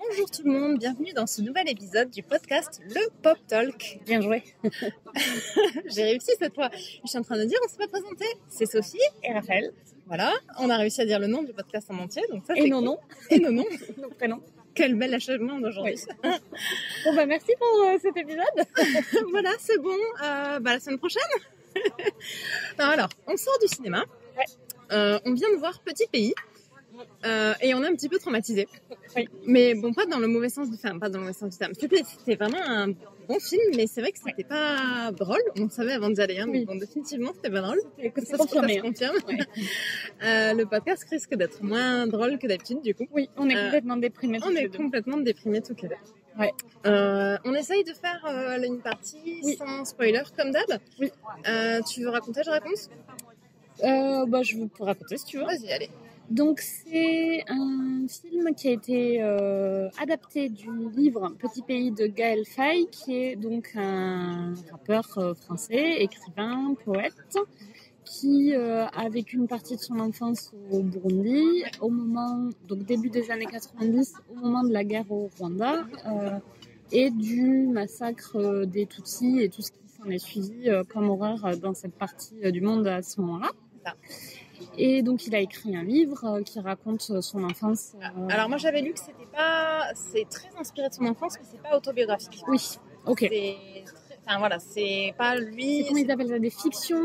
Bonjour tout le monde, bienvenue dans ce nouvel épisode du podcast Le Pop Talk. Bien joué. J'ai réussi cette fois. Je suis en train de dire, on s'est pas présenté. C'est Sophie Et Raphaël. Voilà, on a réussi à dire le nom du podcast en entier, donc ça c'est Et cool. Nonon. Et Nonon. Nos prénoms. Quel bel achèvement d'aujourd'hui. Oui. Bon bah merci pour cet épisode. Voilà, c'est bon. La semaine prochaine. Non, alors, on sort du cinéma. Ouais. On vient de voir Petit Pays. Et on est un petit peu traumatisé. Oui. Mais bon, pas dans le mauvais sens du terme, C'était vraiment un bon film, mais c'est vrai que c'était pas drôle. On le savait avant d'y aller, Oui. donc définitivement c'était pas drôle. C'est confirmé. Ça se confirme. Ouais. Le podcast risque d'être moins drôle que d'habitude, du coup. Oui, on est complètement déprimés. On est complètement déprimés tous les deux. Ouais. On essaye de faire une partie sans spoiler, comme d'hab. Oui. Tu veux raconter, je raconte? Je peux raconter si tu veux. Vas-y, allez. Donc c'est un film qui a été adapté du livre Petit Pays de Gaël Faye, qui est donc un rappeur français, écrivain, poète, qui a vécu une partie de son enfance au Burundi, au moment, donc début des années 90, au moment de la guerre au Rwanda, et du massacre des Tutsis et tout ce qui s'en est suivi comme horreur dans cette partie du monde à ce moment-là. Et donc il a écrit un livre qui raconte son enfance. Alors moi j'avais lu que c'est très inspiré de son enfance, mais c'est pas autobiographique. Oui, ok. C'est pas lui. Comment ils appellent ça, des fictions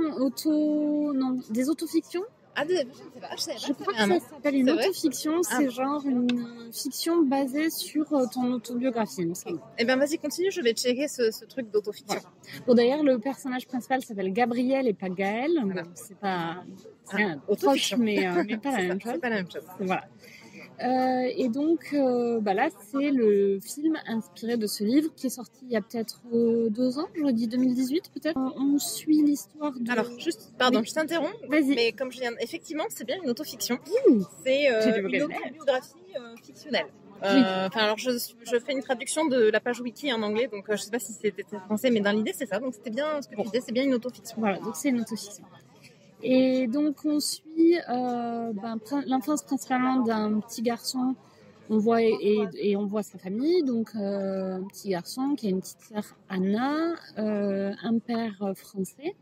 des autofictions. Ah, je sais pas. Je crois que ça s'appelle une autofiction. C'est genre une fiction basée sur ton autobiographie, il me semble. Eh bien vas-y, continue, je vais checker ce truc d'autofiction. Voilà. Bon, d'ailleurs, le personnage principal s'appelle Gabriel et pas Gaël. Voilà. Bon, c'est pas proche, mais pas la même chose. C'est pas la même chose. Voilà. Et donc là, c'est le film inspiré de ce livre qui est sorti il y a peut-être 2 ans, j'aurais dit 2018 peut-être. On suit l'histoire de... Alors, je t'interromps. Vas-y. Mais comme je viens... Effectivement, c'est bien une autofiction. Mmh. C'est une autobiographie fictionnelle. Alors je fais une traduction de la page wiki en anglais, donc je sais pas si c'était français, mais dans l'idée c'est ça. Donc c'était bien ce que tu disais, c'est bien une autofiction. Voilà, donc c'est une autofiction. Et donc on suit l'enfance principalement d'un petit garçon. On voit on voit sa famille, donc un petit garçon qui a une petite sœur Anna, un père français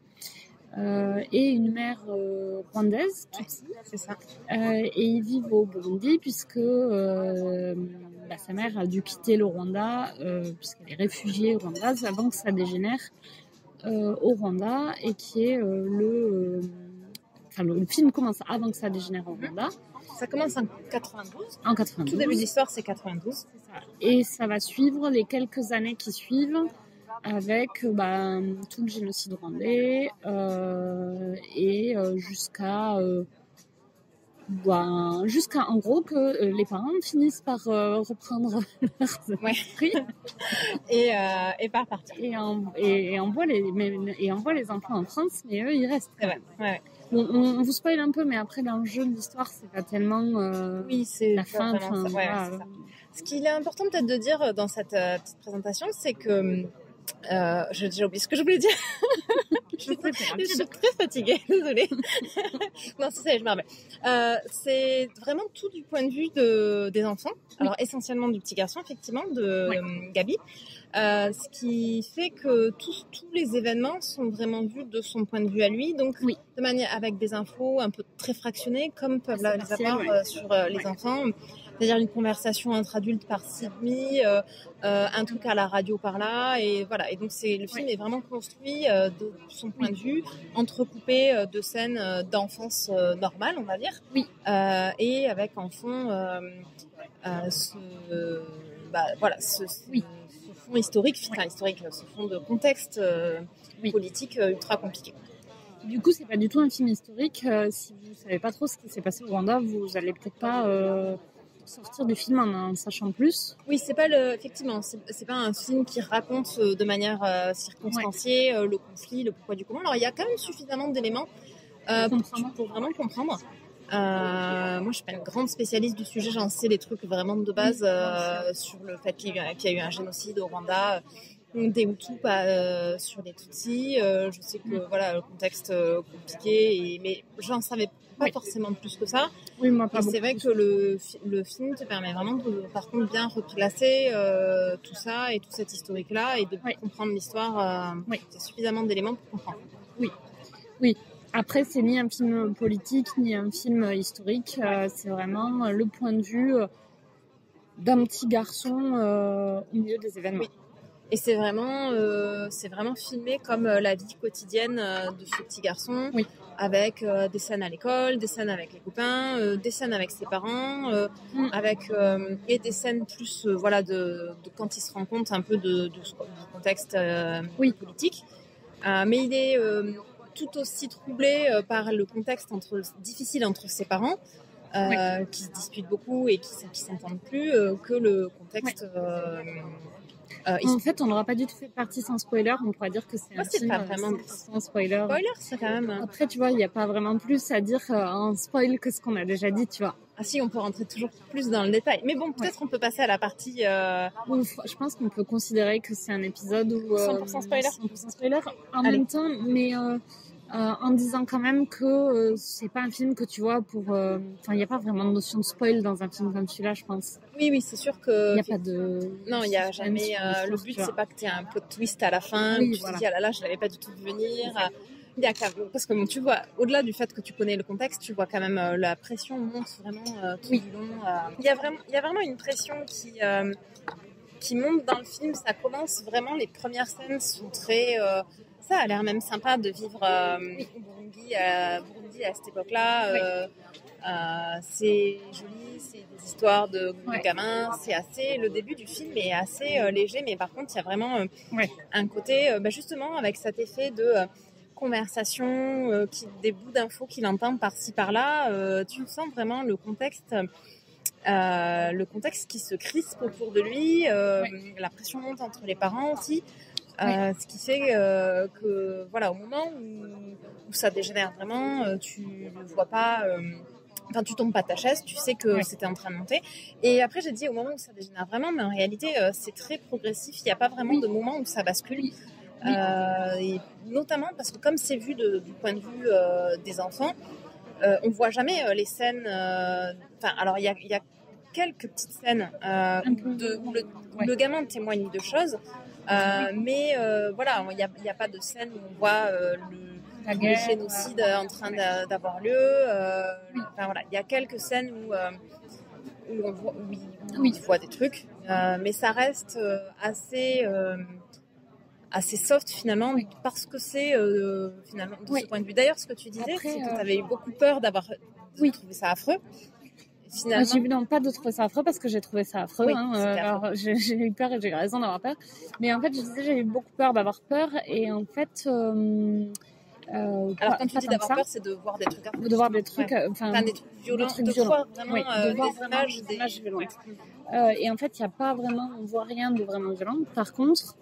et une mère rwandaise, Tutsi. C'est ça. Et ils vivent au Burundi puisque sa mère a dû quitter le Rwanda puisqu'elle est réfugiée rwandaise avant que ça dégénère au Rwanda, et qui est le film commence avant que ça dégénère au Rwanda. Ça commence en 92. En 92. Tout début de l'histoire, c'est 92. C'est ça. Et ça va suivre les quelques années qui suivent avec tout le génocide rwandais et jusqu'à en gros que les parents finissent par reprendre leurs esprits et par partir. Et envoient les enfants en France, mais eux ils restent. Ouais. Bon, on vous spoil un peu, mais après l'enjeu de l'histoire c'est pas tellement c'est la fin. C'est ça. Ce qu'il est important peut-être de dire dans cette petite présentation, c'est que j'ai déjà oublié ce que je voulais dire. Je suis très fatiguée, désolée. Non, c'est ça, je me rappelle. C'est vraiment tout du point de vue des enfants. Alors essentiellement du petit garçon, effectivement, de Gabi. Ce qui fait que tous les événements sont vraiment vus de son point de vue à lui, donc de manière avec des infos un peu très fractionnées, comme peuvent les avoir sur les enfants. C'est-à-dire une conversation entre adultes par-ci, un truc à la radio par-là, et voilà. Et donc le film est vraiment construit de son point de vue, entrecoupé de scènes d'enfance normale, on va dire, et avec en fond ce fond historique, ce fond de contexte politique ultra compliqué. Du coup, c'est pas du tout un film historique. Si vous savez pas trop ce qui s'est passé au Rwanda, vous allez peut-être pas sortir du film en sachant plus. Oui, c'est pas effectivement, c'est pas un film qui raconte de manière circonstanciée le conflit, le pourquoi du comment. Alors il y a quand même suffisamment d'éléments pour vraiment comprendre. Moi, je suis pas une grande spécialiste du sujet, j'en sais des trucs vraiment de base sur le fait qu'il y a eu un génocide au Rwanda, des Hutus sur les Tutsis. Je sais que le contexte compliqué, mais j'en savais pas forcément plus que ça. Oui, moi pas. C'est vrai que le film te permet vraiment de, par contre, bien replacer tout ça et tout cet historique-là et de comprendre l'histoire. C'est suffisamment d'éléments pour comprendre. Oui. Après, c'est ni un film politique, ni un film historique. C'est vraiment le point de vue d'un petit garçon au milieu des événements. Oui. Et c'est vraiment filmé comme la vie quotidienne de ce petit garçon, avec des scènes à l'école, des scènes avec les copains, des scènes avec ses parents, et des scènes plus de quand il se rend compte un peu du contexte politique. Mais il est tout aussi troublé par le contexte difficile entre ses parents, qui se disputent beaucoup et qui s'entendent plus, que le contexte... En fait, on n'aura pas du tout fait partie sans spoiler. On pourrait dire que c'est un film pas vraiment sans spoiler. Spoiler, c'est quand même... Après, tu vois, il n'y a pas vraiment plus à dire en spoil que ce qu'on a déjà dit, tu vois. Ah si, on peut rentrer toujours plus dans le détail. Mais bon, peut-être on peut passer à la partie... Je pense qu'on peut considérer que c'est un épisode où... 100% spoiler. 100% spoiler. En même temps, mais... en disant quand même que c'est pas un film que tu vois pour... Enfin, il n'y a pas vraiment de notion de spoil dans un film comme celui-là, je pense. Oui, c'est sûr que... Il n'y a pas de... Non, il n'y a jamais... le but, c'est pas que tu aies un plot twist à la fin, où tu te dis, ah là là, je l'avais pas du tout vu venir. Il y a parce que tu vois, au-delà du fait que tu connais le contexte, tu vois quand même la pression monte vraiment tout du long. Il y a vraiment une pression qui monte dans le film. Ça commence vraiment, les premières scènes sont très... ça a l'air même sympa de vivre au Burundi à cette époque-là. C'est joli, c'est des histoires de gamins. C'est assez... Le début du film est assez léger, mais par contre, il y a vraiment un côté, justement, avec cet effet de... conversation, des bouts d'infos qu'il entend par-ci par-là, tu sens vraiment le contexte qui se crispe autour de lui, la pression monte entre les parents aussi, ce qui fait que au moment où ça dégénère vraiment, tu ne vois pas, tu tombes pas de ta chaise, tu sais que c'était en train de monter. Et après j'ai dit au moment où ça dégénère vraiment, mais en réalité c'est très progressif, il n'y a pas vraiment de moment où ça bascule. Et notamment parce que comme c'est vu du point de vue des enfants, on voit jamais les scènes. Alors il y a quelques petites scènes où le gamin témoigne de choses, mais il y a pas de scène où on voit le génocide en train d'avoir lieu. Il y a quelques scènes où il voit des trucs, mais ça reste assez soft finalement, parce que c'est finalement de ce point de vue. D'ailleurs, ce que tu disais, c'est que tu avais eu beaucoup peur de trouver ça affreux. Finalement... J'ai eu pas de trouver ça affreux parce que j'ai trouvé ça affreux. Alors, j'ai eu peur et j'ai eu raison d'avoir peur. Mais en fait, je disais, j'ai eu beaucoup peur d'avoir peur. Et en fait... alors quand tu dis d'avoir peur, c'est de voir des trucs affreux. De voir des trucs... des trucs violents. De voir vraiment des images violentes. Et en fait, il n'y a pas vraiment... On voit rien de vraiment violent. Par contre...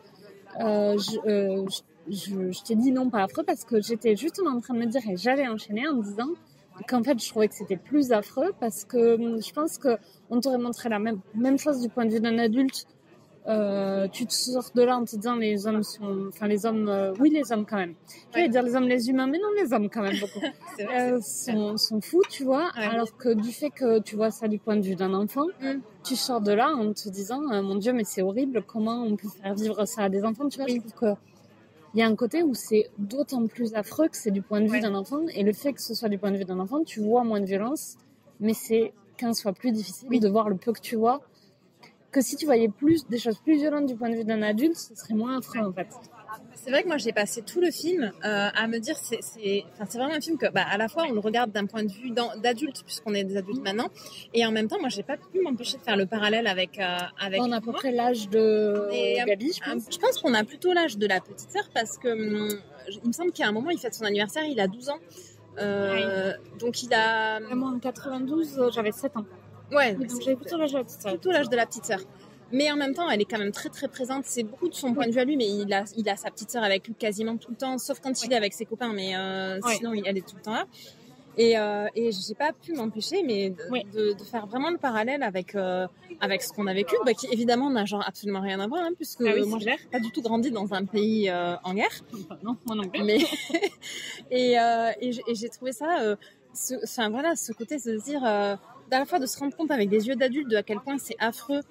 je t'ai dit non pas affreux parce que j'étais justement en train de me dire et j'allais enchaîner en me disant qu'en fait je trouvais que c'était plus affreux parce que je pense qu'on t'aurait montré la même chose du point de vue d'un adulte. Tu te sors de là en te disant les hommes quand même. Je vais dire les hommes, les humains, mais non, les hommes quand même beaucoup. sont fous, tu vois. Alors que du fait que tu vois ça du point de vue d'un enfant, tu sors de là en te disant mon Dieu, mais c'est horrible, comment on peut faire vivre ça à des enfants, tu vois. Je trouve que il y a un côté où c'est d'autant plus affreux que c'est du point de vue d'un enfant, et le fait que ce soit du point de vue d'un enfant, tu vois moins de violence, mais c'est 15 fois plus difficile de voir le peu que tu vois, que si tu voyais des choses plus violentes du point de vue d'un adulte, ce serait moins affreux en fait. C'est vrai que moi j'ai passé tout le film à me dire c'est vraiment un film que à la fois on le regarde d'un point de vue d'adulte puisqu'on est des adultes maintenant, et en même temps moi j'ai pas pu m'empêcher de faire le parallèle avec on a à peu près l'âge de Gabi, je pense. Je pense qu'on a plutôt l'âge de la petite sœur parce que il me semble qu'à un moment il fête son anniversaire, il a 12 ans, donc il a... Moi en 92 j'avais 7 ans. Ouais, donc j'avais plutôt l'âge de la petite sœur. Plutôt l'âge de la petite sœur. Mais en même temps, elle est quand même très très présente. C'est beaucoup de son point de vue à lui, mais il a sa petite sœur avec lui quasiment tout le temps, sauf quand il est avec ses copains. Mais sinon, elle est tout le temps là. Et j'ai pas pu m'empêcher, mais de faire vraiment le parallèle avec ce qu'on a vécu, qui évidemment n'a genre absolument rien à voir, hein, puisque moi j'ai pas du tout grandi dans un pays en guerre. Non, moi non plus. Mais et j'ai trouvé ça ce côté de se dire, à la fois de se rendre compte avec des yeux d'adulte de à quel point c'est affreux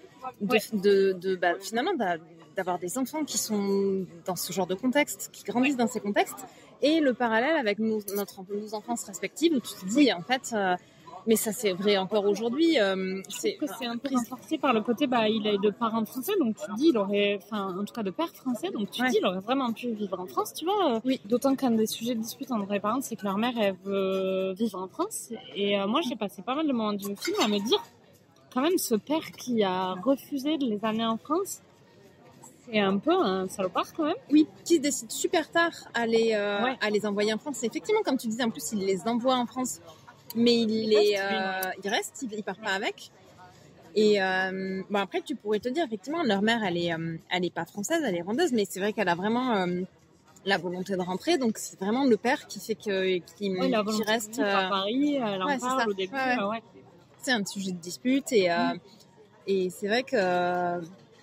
finalement d'avoir des enfants qui sont dans ce genre de contexte, qui grandissent dans ces contextes, et le parallèle avec nos enfances respectives où tu te dis en fait, mais ça c'est vrai encore aujourd'hui. C'est un peu renforcé par le côté, il est de parents français, donc tu te dis, en tout cas de père français, donc tu te dis, il aurait vraiment pu vivre en France, tu vois. Oui. D'autant qu'un des sujets de dispute entre les parents, c'est que leur mère, elle veut vivre en France. Et moi, j'ai passé pas mal de moments du film à me dire, quand même, ce père qui a refusé de les amener en France, c'est un peu un salopard quand même. Oui, qui se décide super tard à les envoyer en France. Et effectivement, comme tu disais, en plus, il les envoie en France, mais il reste, il part pas avec. Et après, tu pourrais te dire, effectivement, leur mère, elle est pas française, elle est rwandaise, mais c'est vrai qu'elle a vraiment la volonté de rentrer. Donc, c'est vraiment le père qui fait qui reste à Paris. Elle en parle au début. C'est un sujet de dispute et c'est vrai que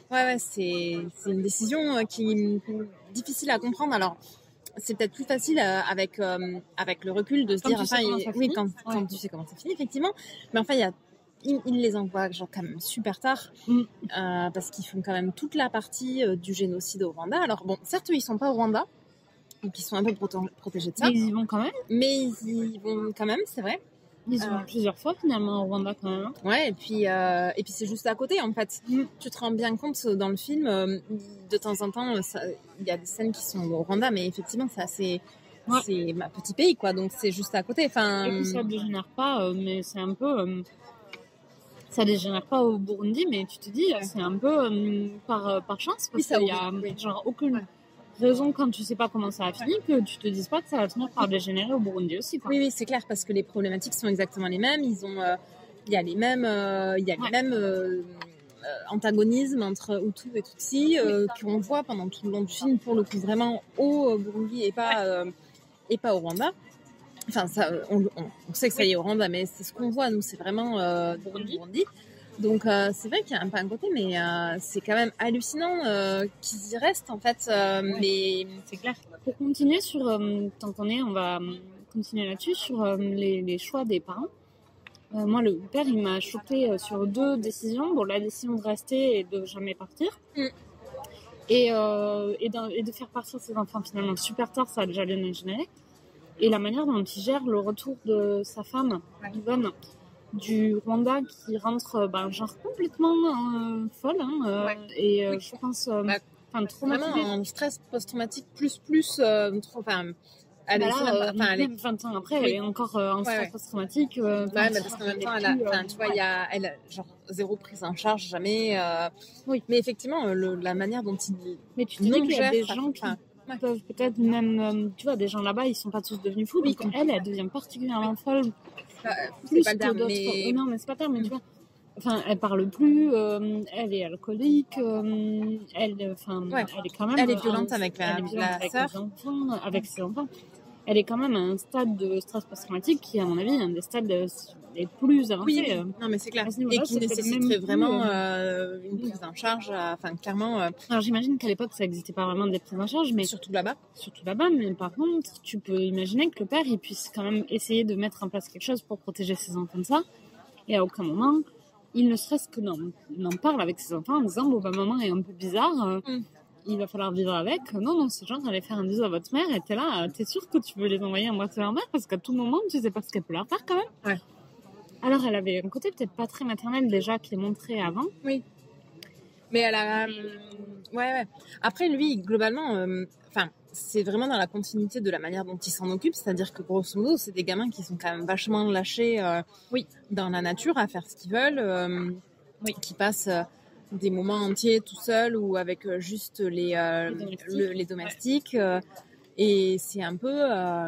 c'est une décision qui est difficile à comprendre. Alors, c'est peut-être plus facile avec le recul de se dire, quand tu sais comment ça finit, effectivement. Mais enfin, il les envoie genre quand même super tard parce qu'ils font quand même toute la partie du génocide au Rwanda. Alors bon, certes, ils sont pas au Rwanda, donc ils sont un peu protégés de ça. Mais ils y vont quand même. Mais ils y vont quand même, c'est vrai. Ils y vont plusieurs fois finalement au Rwanda quand même. Ouais, et puis c'est juste à côté en fait. Tu te rends bien compte dans le film, de temps en temps, il y a des scènes qui sont au Rwanda, mais effectivement c'est ma petit pays quoi, donc c'est juste à côté. Enfin. Et puis ça dégénère pas, mais c'est un peu. Ça dégénère pas au Burundi, mais tu te dis, c'est un peu par chance, parce qu'il y a genre aucune raison quand tu sais pas comment ça a fini que tu te dises pas que ça va finir par dégénérer au Burundi aussi, quoi. Oui, c'est clair, parce que les problématiques sont exactement les mêmes. Il y a les mêmes antagonismes entre Hutu et Tutsi qu'on voit pendant tout le long du film, pour le coup vraiment au Burundi et pas au Rwanda. Enfin, ça, on sait que ça y est au Rwanda, mais c'est ce qu'on voit, nous, c'est vraiment Burundi. Donc, c'est vrai qu'il y a un peu un côté, mais c'est quand même hallucinant qu'ils y restent, en fait. Mais c'est clair. Pour continuer tant qu'on est, on va continuer là-dessus, sur les choix des parents. Moi, le père, il m'a choquée sur 2 décisions. Bon, la décision de rester et de jamais partir. Et de faire partir ses enfants, finalement, super tard, ça a déjà dégénéré. Et la manière dont il gère le retour de sa femme, Yvonne, du Rwanda, qui rentre genre complètement folle. Et je pense... vraiment en stress post-traumatique plus trop... Elle est même 20 ans après, elle est encore en stress post-traumatique. Mais parce qu'en même temps, tu vois, elle a genre 0 prise en charge, jamais. Oui. Mais effectivement, la manière dont il... Mais tu te dis qu'il y a des gens qui peuvent peut-être même... tu vois, des gens là-bas, ils sont pas tous devenus fous. Donc elle devient particulièrement folle. C'est pas le terme, mais... Non, mais c'est pas le terme, mais tu vois... Enfin, elle parle plus, elle est alcoolique, elle est quand même... Elle est violente avec la sœur. Avec ses enfants. Elle est quand même à un stade de stress post-traumatique qui, à mon avis, est un des stades les plus avancés. Oui, non, mais c'est clair. Et qui nécessiterait vraiment une prise en charge, clairement... Alors, j'imagine qu'à l'époque, ça n'existait pas vraiment des prises en charge, mais... Surtout là-bas, mais par contre, tu peux imaginer que le père, il puisse quand même essayer de mettre en place quelque chose pour protéger ses enfants de ça, et à aucun moment... il ne serait-ce que n'en parle avec ses enfants en disant maman est un peu bizarre, il va falloir vivre avec. Non, c'est genre allez faire un bisou à votre mère et t'es là, t'es sûre que tu veux les envoyer en boîte à leur mère parce qu'à tout moment tu sais pas ce qu'elle peut leur faire quand même. Ouais. Alors elle avait un côté peut-être pas très maternel déjà qui est montré avant. Oui. Mais elle a... Ouais. Après lui, globalement, c'est vraiment dans la continuité de la manière dont il s'en occupe, c'est-à-dire que grosso modo, c'est des gamins qui sont quand même vachement lâchés dans la nature à faire ce qu'ils veulent, qui passent des moments entiers tout seuls ou avec juste les domestiques. Et c'est un peu...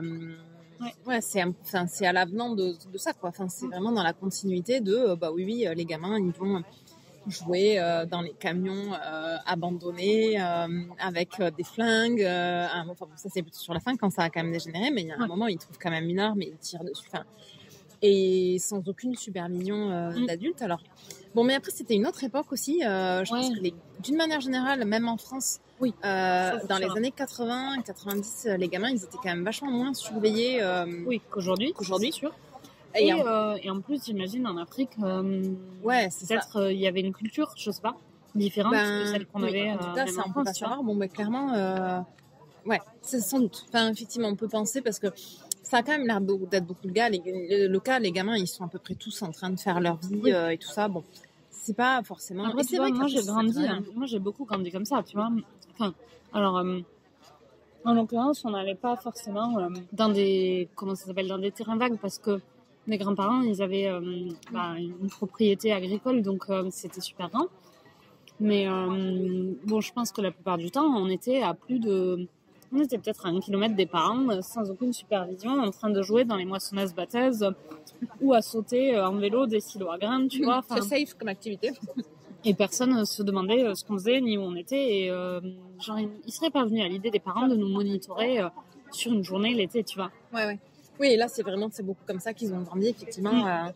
c'est à l'avenant de ça, quoi. Enfin, c'est vraiment dans la continuité de... les gamins, ils vont... jouer dans les camions abandonnés avec des flingues. Ça c'est plutôt sur la fin quand ça a quand même dégénéré, mais il y a un moment ils trouvent quand même une arme et ils tirent dessus. Et sans aucune supervision d'adultes. Alors bon, mais après c'était une autre époque aussi. Je pense que d'une manière générale, même en France, dans les années 80, 90, les gamins ils étaient quand même vachement moins surveillés qu'aujourd'hui. Sûr. Et en plus, j'imagine, en Afrique, c'est peut-être il y avait une culture, je sais pas, différente de celle qu'on avait en tout cas, ça, on peut pas savoir. Bon, mais clairement, c'est sans doute. Enfin, effectivement, on peut penser parce que ça a quand même l'air d'être beaucoup le cas. Les gamins, ils sont à peu près tous en train de faire leur vie et tout ça. Bon, c'est pas forcément... Après, tu vois, moi, j'ai grandi, moi, j'ai beaucoup grandi comme ça, tu vois. Enfin, alors... en l'occurrence, on n'allait pas forcément dans des dans des terrains vagues parce que mes grands-parents, ils avaient une propriété agricole, donc c'était super grand. Mais bon, je pense que la plupart du temps, on était peut-être à 1 kilomètre des parents, sans aucune supervision, en train de jouer dans les moissonneuses-batteuses ou à sauter en vélo des silos à grains, tu vois. C'est safe comme activité. Et personne se demandait ce qu'on faisait ni où on était. Et genre, il serait pas venu à l'idée des parents de nous monitorer sur une journée l'été, tu vois. Ouais. Oui, et là, c'est beaucoup comme ça qu'ils ont grandi, effectivement.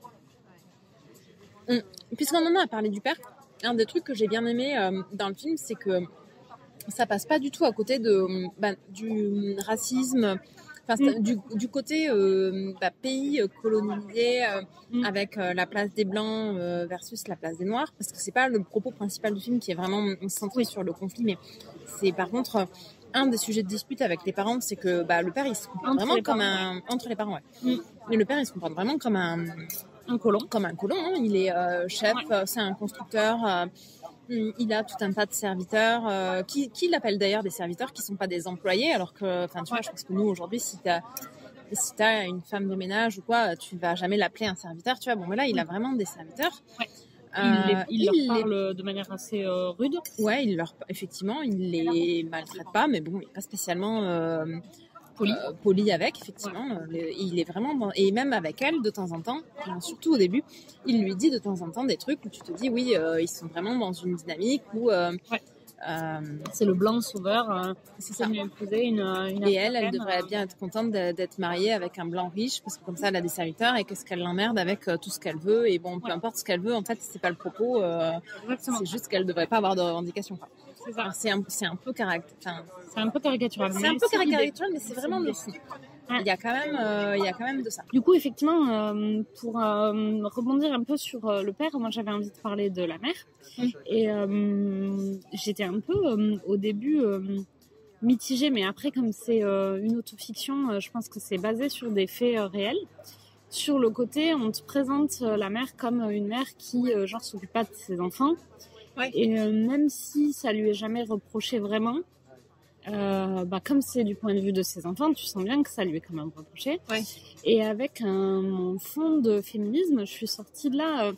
Puisqu'on en a parlé du père, un des trucs que j'ai bien aimé dans le film, c'est que ça passe pas du tout à côté du racisme, du côté pays colonisé avec la place des Blancs versus la place des Noirs, parce que c'est pas le propos principal du film qui est vraiment centré sur le conflit, mais c'est par contre un des sujets de dispute avec les parents, c'est que le père il se comporte vraiment comme entre les parents, mais le père il se comporte vraiment comme un colon, hein. Il est chef, c'est un constructeur. Il a tout un tas de serviteurs qui l'appellent d'ailleurs des serviteurs qui sont pas des employés, alors que, tu vois, je pense que nous aujourd'hui, si t'as une femme de ménage ou quoi, tu vas jamais l'appeler un serviteur, tu vois. Bon, mais là, il a vraiment des serviteurs. Ouais. Il leur parle de manière assez rude. Ouais, effectivement, il les maltraite pas, mais bon, il est pas spécialement poli avec, effectivement. Il est vraiment bon. Et même avec elle, de temps en temps, surtout au début, il lui dit de temps en temps des trucs où tu te dis, oui, ils sont vraiment dans une dynamique où... c'est le blanc sauveur. C'est ça. Et elle devrait bien être contente d'être mariée avec un blanc riche, parce que comme ça, elle a des serviteurs, et qu'est-ce qu'elle l'emmerde avec tout ce qu'elle veut. Et bon, peu importe ce qu'elle veut, en fait, c'est pas le propos. C'est juste qu'elle devrait pas avoir de revendications. C'est ça. Alors, c'est un peu caricatural. C'est un peu caricatural. C'est un peu caricatural, mais c'est vraiment le fond. Il y a quand même de ça. Du coup, effectivement, pour rebondir un peu sur le père, moi j'avais envie de parler de la mère. Et j'étais un peu au début mitigée, mais après, comme c'est une autofiction, je pense que c'est basé sur des faits réels. Sur le côté, on te présente la mère comme une mère qui s'occupe pas de ses enfants. Ouais. Et même si ça lui est jamais reproché vraiment, comme c'est du point de vue de ses enfants, tu sens bien que ça lui est quand même reproché. Ouais. Et avec mon fond de féminisme, je suis sortie de là.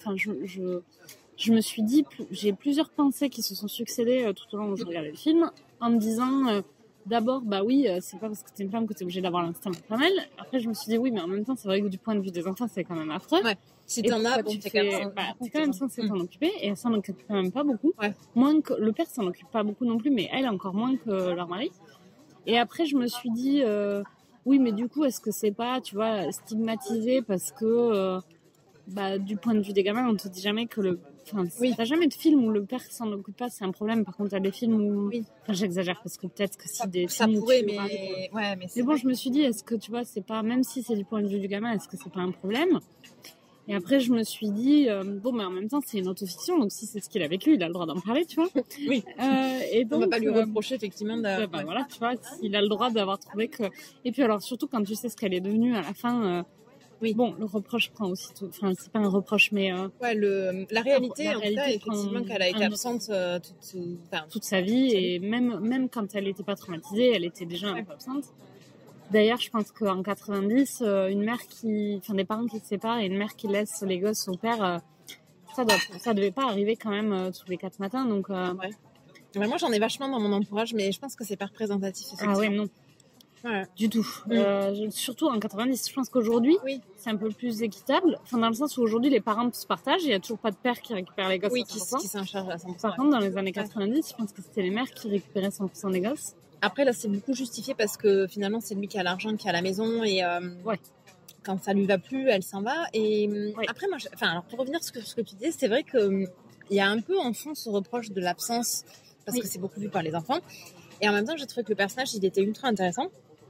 Je me suis dit, j'ai plusieurs pensées qui se sont succédées tout au long où je regardais le film, en me disant d'abord, c'est pas parce que t'es une femme que t'es obligée d'avoir l'instinct maternel. Après, je me suis dit oui, mais en même temps, c'est vrai que du point de vue des enfants, c'est quand même affreux. Ouais. Si t'en as, bon, t'es quand même censée t'en occuper, et elle s'en occupe quand même pas beaucoup. Ouais. Moins que le père s'en occupe pas beaucoup non plus, mais elle encore moins que leur mari. Et après, je me suis dit, oui, mais du coup, est-ce que c'est pas, tu vois, stigmatisé parce que, du point de vue des gamins, on te dit jamais que t'as jamais de film où le père s'en occupe pas, c'est un problème. Par contre, t'as des films où, j'exagère parce que peut-être que si des ça films pourrait, mais bon, je me suis dit, est-ce que tu vois, c'est pas, même si c'est du point de vue du gamin, est-ce que c'est pas un problème? Et après, je me suis dit, mais en même temps, c'est une autofiction, donc si c'est ce qu'il a vécu, il a le droit d'en parler, tu vois. Oui. Et donc, on va pas lui reprocher, effectivement, voilà, tu vois, il a le droit d'avoir trouvé que... Et puis alors, surtout quand tu sais ce qu'elle est devenue à la fin... Bon, le reproche prend aussi tout... Enfin, c'est pas un reproche, mais... la réalité, en tout cas, effectivement, qu'elle a été absente toute sa vie, et même quand elle n'était pas traumatisée, elle était déjà un peu absente. D'ailleurs, je pense qu'en 90, des parents qui se séparent et une mère qui laisse les gosses au père, ça devait pas arriver quand même tous les 4 matins. Donc, Mais moi, j'en ai vachement dans mon entourage, mais je pense que c'est pas représentatif. Ah ouais, non. Ouais. Du tout. Surtout en 90, je pense qu'aujourd'hui, c'est un peu plus équitable. Enfin, dans le sens où aujourd'hui, les parents se partagent. Il n'y a toujours pas de père qui récupère les gosses à 100%. Qui s'en charge à 100%. Par contre, dans les années 90, je pense que c'était les mères qui récupéraient 100% des gosses. Après, là, c'est beaucoup justifié parce que finalement, c'est lui qui a l'argent, qui a la maison. Et quand ça lui va plus, elle s'en va. Et après, moi, alors, pour revenir sur ce que tu disais, c'est vrai qu'il y a un peu en fond ce reproche de l'absence parce que c'est beaucoup vu par les enfants. Et en même temps, j'ai trouvé que le personnage, il était ultra intéressant.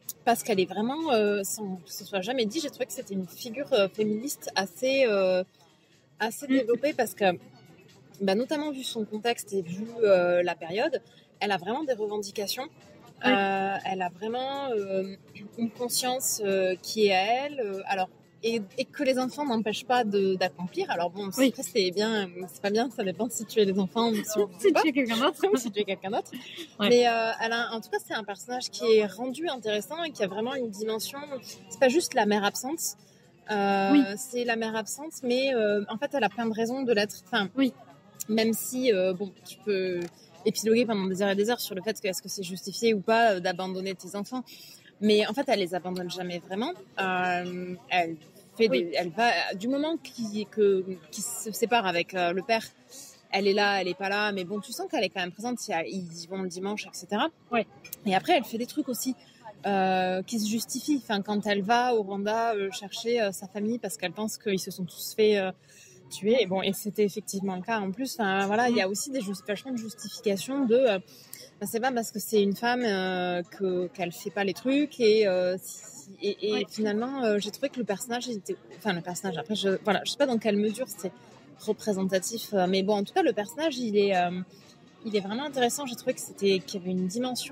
parce qu'elle est vraiment, sans que ce soit jamais dit, j'ai trouvé que c'était une figure féministe assez développée parce que, notamment vu son contexte et vu la période, elle a vraiment des revendications. Ouais. Elle a vraiment une conscience qui est à elle. Alors, et que les enfants n'empêchent pas d'accomplir. Alors bon, Oui. après c'est bien, c'est pas bien, ça dépend si tu es les enfants ou si tu es quelqu'un d'autre. si tu es quelqu'un d'autre. Ouais. Mais en tout cas, c'est un personnage qui est rendu intéressant et qui a vraiment une dimension. C'est pas juste la mère absente. Oui. C'est la mère absente, mais en fait, elle a plein de raisons de l'être. Enfin, Oui. même si, tu peux épiloguer pendant des heures et des heures sur le fait que est-ce que c'est justifié ou pas d'abandonner tes enfants. Mais en fait, elle les abandonne jamais vraiment. Elle fait elle va du moment qu'il se sépare avec le père. Elle est là, elle est pas là, mais bon, tu sens qu'elle est quand même présente. Ils y vont le dimanche, etc. Ouais. Et après, elle fait des trucs aussi qui se justifient. Enfin, quand elle va au Rwanda chercher sa famille parce qu'elle pense qu'ils se sont tous fait tuer. Et bon, et c'était effectivement le cas en plus. Enfin, voilà, il y a aussi vachement de justifications de. C'est pas parce que c'est une femme qu'elle fait pas les trucs et ouais. Finalement j'ai trouvé que le personnage le personnage après je sais pas dans quelle mesure c'est représentatif mais bon en tout cas le personnage il est vraiment intéressant. J'ai trouvé qu'il y avait une dimension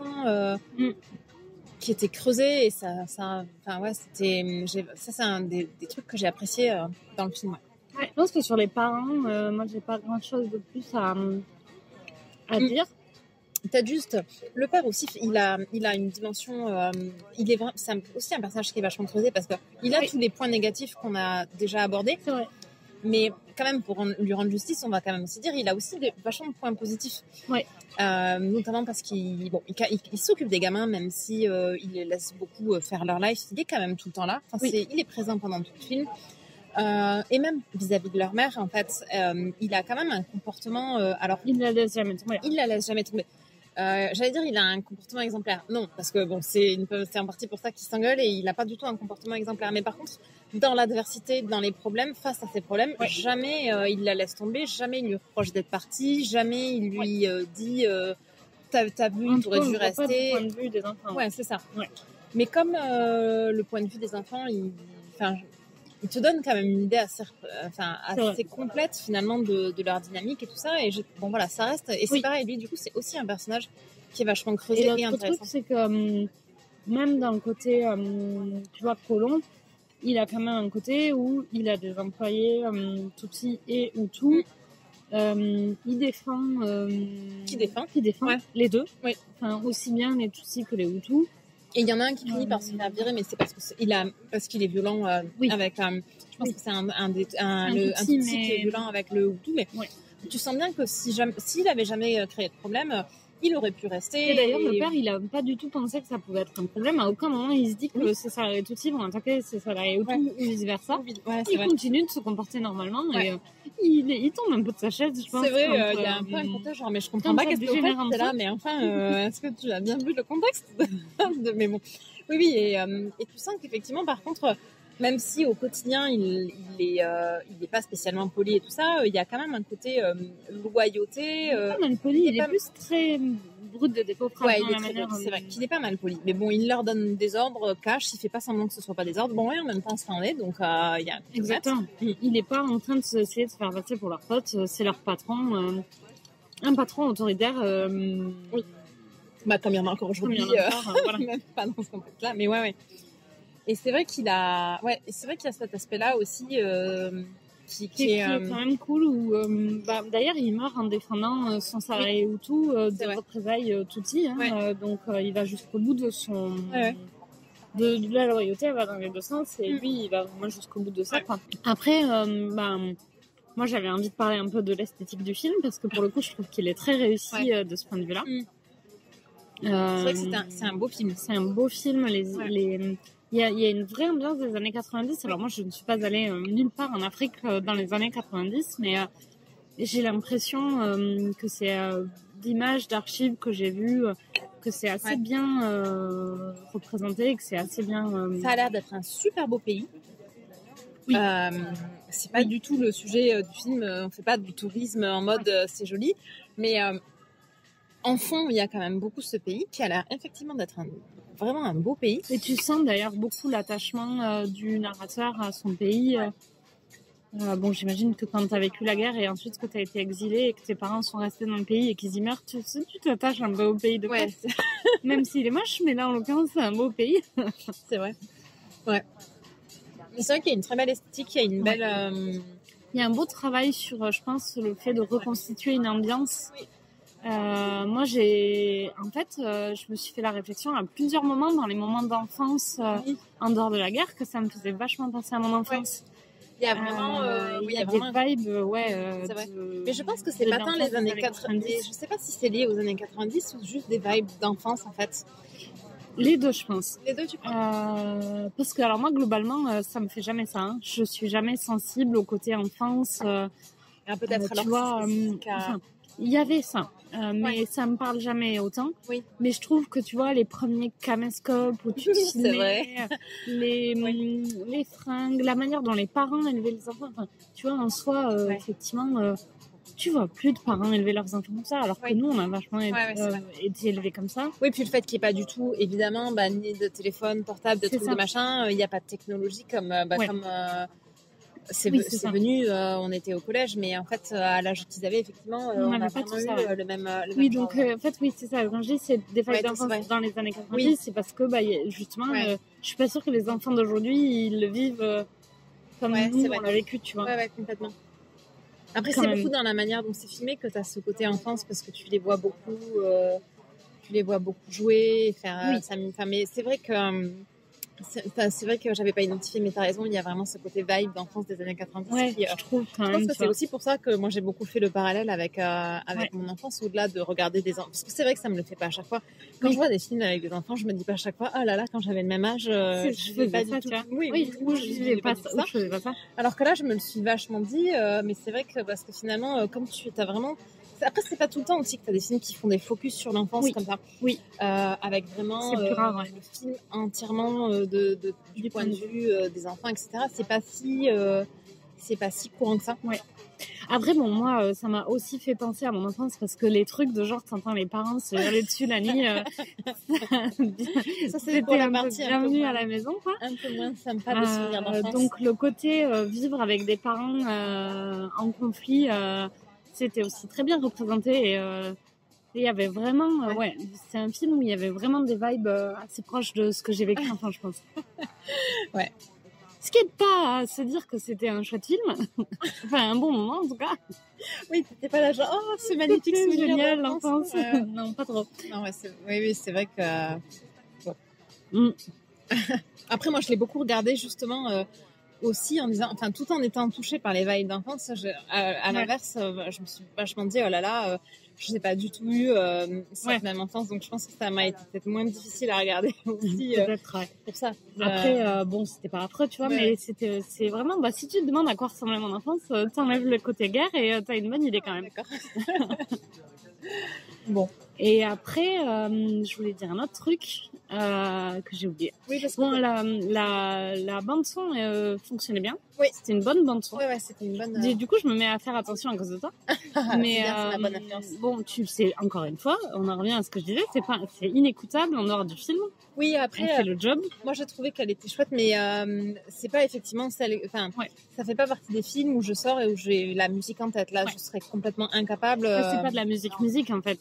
qui était creusée et ça c'est un des trucs que j'ai apprécié dans le film. Ouais, je pense que sur les parents moi j'ai pas grand chose de plus à dire. Peut-être juste, le père aussi, il a une dimension, c'est aussi un personnage qui est vachement creusé parce qu'il a tous les points négatifs qu'on a déjà abordés. C'est vrai. Mais quand même, pour lui rendre justice, on va quand même aussi dire, il a aussi vachement de points positifs. Ouais. Notamment parce qu'il s'occupe des gamins, même si il les laisse beaucoup faire leur life. Il est quand même tout le temps là. Enfin, il est présent pendant tout le film. Et même vis-à-vis de leur mère, en fait, il a quand même un comportement. Il la laisse jamais tomber. Il la laisse jamais tomber. J'allais dire il a un comportement exemplaire. Non, parce que bon, c'est en partie pour ça qu'il s'engueule et il n'a pas du tout un comportement exemplaire. Mais par contre, dans l'adversité, dans les problèmes, face à ces problèmes, jamais il la laisse tomber, jamais il lui reproche d'être parti, jamais il lui dit t'as vu, t'aurais dû rester. Pas le point de vue des enfants. Ouais, c'est ça. Ouais. Mais comme le point de vue des enfants, il te donne quand même une idée assez complète finalement de leur dynamique et tout ça. Et ça reste. Et c'est pareil, lui, du coup, c'est aussi un personnage qui est vachement creusé et intéressant. Le truc, c'est que même dans le côté, tu vois, colon, il a quand même un côté où il a des employés Tutsi et Hutu. Il défend. Qui défend les deux. Oui. Enfin, aussi bien les Tutsis que les Hutus. Et il y en a un qui finit par se faire virer, mais c'est parce qu'il est violent avec. Je pense que c'est un Tutsi qui est violent avec le Hutu, mais tu sens bien que s'il avait jamais créé de problème, il aurait pu rester. Et d'ailleurs, le père, il a pas du tout pensé que ça pouvait être un problème. À aucun moment, il se dit que ses salariés Tutsi vont attaquer ses salariés Hutu ou vice versa. Il continue de se comporter normalement. Et, il tombe un peu de sa chaise, je pense. C'est vrai, il y a un peu un contexte genre, mais je comprends pas qu'est-ce que tu fais là, mais enfin, est-ce que tu as bien vu le contexte mais bon, oui, et tu sens qu'effectivement, par contre, même si au quotidien, il est pas spécialement poli et tout ça, il y a quand même un côté loyauté. Il est pas mal poli, il est plus très brut de décoffrage dans la manière. C'est vrai qu'il est pas mal poli. Mais bon, il leur donne des ordres, cash, il fait pas semblant que ce soit pas des ordres. Bon, en même temps, ça en est, donc il y a... Exactement. Il est pas en train de essayer de se faire passer pour leur pote, c'est leur patron. Un patron autoritaire. Oui. Comme il y en a encore aujourd'hui, voilà. Même pas dans ce contexte-là, mais ouais. Et c'est vrai qu'il a, c'est vrai qu'il y a cet aspect-là aussi qui est quand même cool. Où, d'ailleurs, il meurt en défendant son salarié Hutu des représailles Tutsi. Donc, il va jusqu'au bout de son de la loyauté. Elle va dans les deux sens et lui, il va vraiment jusqu'au bout de ça. Quoi. Après, moi, j'avais envie de parler un peu de l'esthétique du film parce que pour le coup, je trouve qu'il est très réussi de ce point de vue-là. C'est vrai que c'est un beau film. C'est un beau film. Il y a une vraie ambiance des années 90. Alors moi, je ne suis pas allée nulle part en Afrique dans les années 90, mais j'ai l'impression que c'est d'images, d'archives que j'ai vues, que c'est assez bien représenté, que c'est assez bien... Ça a l'air d'être un super beau pays. Oui. C'est pas du tout le sujet du film. On fait pas du tourisme en mode c'est joli, mais... en fond, il y a quand même beaucoup ce pays qui a l'air effectivement d'être vraiment un beau pays. Et tu sens d'ailleurs beaucoup l'attachement du narrateur à son pays. Bon, j'imagine que quand tu as vécu la guerre et ensuite que tu as été exilé et que tes parents sont restés dans le pays et qu'ils y meurent, tu t'attaches un peu au pays de Ouais. Même s'il est moche, mais là, en l'occurrence, c'est un beau pays. C'est vrai. Ouais. Mais c'est vrai qu'il y a une très belle esthétique, il y a une belle... Il y a un beau travail sur, je pense, le fait de reconstituer une ambiance. Moi, je me suis fait la réflexion à plusieurs moments, dans les moments d'enfance, en dehors de la guerre, que ça me faisait vachement penser à mon enfance. Ouais. Il y a vraiment... il y a des vibes, c'est vrai. Mais je pense que c'est pas tant les années 90. Je sais pas si c'est lié aux années 90 ou juste des vibes d'enfance, en fait. Les deux, je pense. Les deux, tu crois? Parce que, alors moi, globalement, ça me fait jamais ça. Hein. Je suis jamais sensible au côté enfance. Peut-être tu vois, il y avait ça. Mais ça me parle jamais autant. Oui. Mais je trouve que, tu vois, les premiers caméscopes où tu te filmais, les fringues, la manière dont les parents élevaient les enfants. Enfin, tu vois, en soi, effectivement... tu vois plus de parents élever leurs enfants comme ça, alors que nous, on a vachement été élevés comme ça. Oui, puis le fait qu'il n'y ait pas du tout, évidemment, ni de téléphone portable, de trucs de machin, il n'y a pas de technologie comme c'est venu, on était au collège, mais en fait, à l'âge qu'ils avaient, effectivement, on n'a pas eu le même. Oui, donc en fait, oui, c'est ça. Quand je dis c'est des failles d'enfance dans les années 90, c'est parce que justement, je suis pas sûre que les enfants d'aujourd'hui ils le vivent comme nous on l'a vécu, tu vois. Ouais, complètement. Après, c'est beaucoup dans la manière dont c'est filmé que tu as ce côté enfance parce que tu les vois beaucoup jouer. Mais c'est vrai que j'avais pas identifié, mais t'as raison, il y a vraiment ce côté vibe d'enfance des années 90. Je trouve quand même. Je pense que c'est aussi pour ça que moi j'ai beaucoup fait le parallèle avec mon enfance, au-delà de regarder des enfants. Parce que c'est vrai que ça me le fait pas à chaque fois. Quand je vois des films avec des enfants, je me dis pas à chaque fois, oh là là, quand j'avais le même âge, je faisais pas du tout. Je faisais pas ça. Alors que là, je me le suis vachement dit, mais c'est vrai que parce que finalement, comme tu as vraiment. Après, c'est pas tout le temps aussi que tu as des films qui font des focus sur l'enfance comme ça. Oui. Avec vraiment c'est plus rare, le film entièrement du point de vue des enfants, etc. C'est pas si courant que ça. Ouais. Après, bon, moi, ça m'a aussi fait penser à mon enfance parce que les trucs de genre, t'entends les parents se hurler dessus la nuit, ça c'était pour la partie bienvenue à la maison, quoi. Un peu moins sympa de souvenirs d'enfance. Donc, le côté vivre avec des parents en conflit, c'était aussi très bien représenté et il y avait vraiment, c'est un film où il y avait vraiment des vibes assez proches de ce que j'ai vécu enfant, je pense. Ouais. Ce qui n'aide pas à se dire que c'était un chouette film, enfin un bon moment en tout cas. Oui, t'étais pas là genre, oh c'est magnifique, c'est génial l'enfance. Non, pas trop. Non, oui, c'est vrai que. Après, moi je l'ai beaucoup regardé justement. Aussi en disant, enfin tout en étant touchée par les vibes d'enfance, à l'inverse, je me suis vachement dit oh là là, je n'ai pas du tout eu cette même enfance, donc je pense que ça m'a été peut-être moins difficile à regarder aussi pour ça. Après bon, c'était pas affreux, tu vois, mais c'est vraiment si tu te demandes à quoi ressemblait mon enfance, t'enlèves le côté guerre et t'as une bonne idée quand même. D'accord. Bon. Et après, je voulais dire un autre truc que j'ai oublié. Oui, parce que la bande son fonctionnait bien. Oui. C'était une bonne bande son. Oui, c'était une bonne. Du coup, je me mets à faire attention à cause de toi. Mais c'est la bonne influence. Bon, tu sais, encore une fois, on en revient à ce que je disais, c'est inécoutable en dehors du film. Oui, après. Elle fait le job. Moi, j'ai trouvé qu'elle était chouette, mais c'est pas effectivement celle. Enfin, ça fait pas partie des films où je sors et où j'ai la musique en tête. Là, je serais complètement incapable. C'est pas de la musique en fait.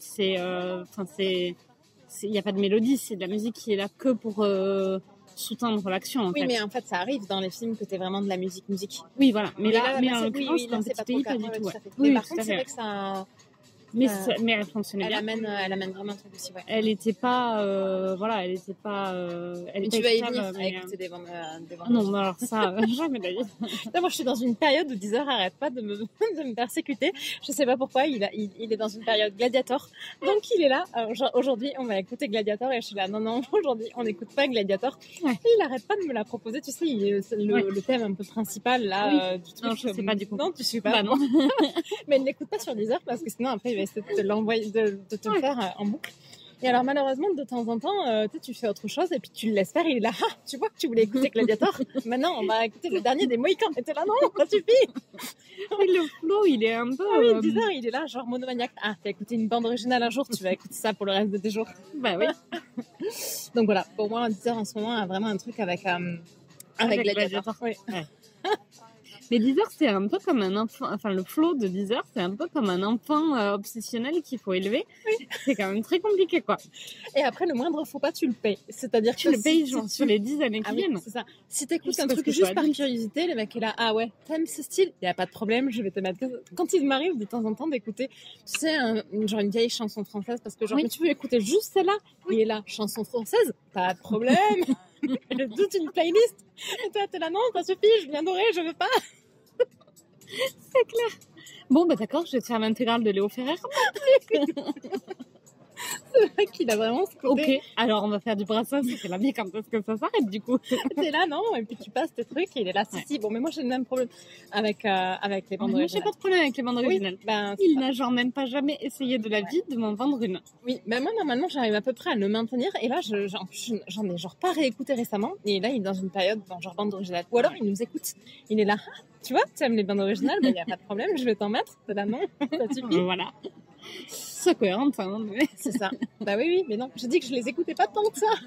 Il y a pas de mélodie, c'est de la musique qui est là que pour sous-tendre l'action. En fait. Mais en fait, ça arrive dans les films que t'es vraiment de la musique. Oui, voilà. Mais en l'occurrence, dans Petit Pays, pas du tout. Mais par contre, c'est vrai que ça. Mais elle fonctionnait bien. Elle amène vraiment un truc aussi, ouais. Elle était pas, elle était pas. Mais tu vas y venir à écouter des bandes. Non, alors ça, jamais d'ailleurs. Moi, je suis dans une période où Deezer arrête pas de me persécuter. Je sais pas pourquoi. Il est dans une période Gladiator. Donc, il est là. Alors, aujourd'hui, on va écouter Gladiator et je suis là. Non, aujourd'hui, on n'écoute pas Gladiator. Ouais. Et il arrête pas de me la proposer. Tu sais, le thème un peu principal, là, du truc. Non, je sais pas du coup. Non, tu suis pas. Bah non. Mais ne l'écoute pas sur Deezer parce que sinon, après, il va essayer de te l'envoyer, de te le faire en boucle. Et alors malheureusement de temps en temps, tu fais autre chose et puis tu le laisses faire. Il est là, ah, tu vois que tu voulais écouter Gladiator. Maintenant on va écouter le dernier des Mohicans. Et t'es là, non, ça suffit. Et le flow, il est un peu... Ah oui, bizarre, il est là, genre monomaniaque. Ah, t'as écouté une bande originale un jour, tu vas écouter ça pour le reste de tes jours. Bah oui. Donc voilà, pour moi, Deezer en ce moment a vraiment un truc avec Gladiator. Oui. Ouais. Mais Deezer, c'est un peu comme un enfant, enfin le flow de Deezer, c'est un peu comme un enfant obsessionnel qu'il faut élever. Oui. C'est quand même très compliqué, quoi. Et après, le moindre faux pas, tu le payes. C'est-à-dire tu le payes genre sur les 10 années qui viennent. Oui, c'est ça. Si t'écoutes un truc juste par curiosité, le mec est là, ah ouais, t'aimes ce style? Y a pas de problème, je vais te mettre. Quand il m'arrive de temps en temps d'écouter, tu sais, genre une vieille chanson française, parce que genre, mais tu veux écouter juste celle-là? Il est là, chanson française? Pas de problème. Toute une playlist. Et toi, t'es là, non, ça suffit, je viens doré, je veux pas. C'est clair. Bon, bah d'accord, je vais te faire l'intégrale de Léo Ferrer. C'est vrai qu'il a vraiment ce côté. Ok, alors on va faire du brassage, c'est la vie quand est-ce que ça s'arrête du coup? T'es là, non? Et puis tu passes tes trucs et il est là, si. Bon, mais moi j'ai le même problème avec les bandes originales. Moi j'ai pas de problème avec les bandes originales. Oui, il n'a genre même pas jamais essayé de la vie de m'en vendre une. Oui, mais moi normalement j'arrive à peu près à le maintenir et là j'en ai genre pas réécouté récemment et là il est dans une période genre bande originale. Ou alors il nous écoute, il est là, tu vois, tu aimes les bandes originales, il y a pas de problème, je vais t'en mettre. C'est là, non, ça suffit. Voilà. C'est cohérent, hein, mais... C'est ça. Bah oui, mais non, je dis que je les écoutais pas tant que ça.